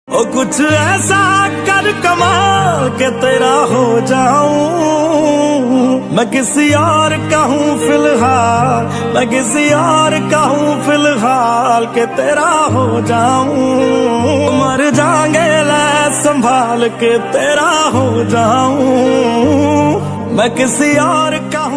ओ कुछ ऐसा कर कमाल के तेरा हो जाऊं, मैं किसी और का हूँ फिलहाल, मैं किसी और का हूँ फिलहाल के तेरा हो जाऊं। मर जाएंगे ले संभाल के तेरा हो जाऊं, मैं किसी और का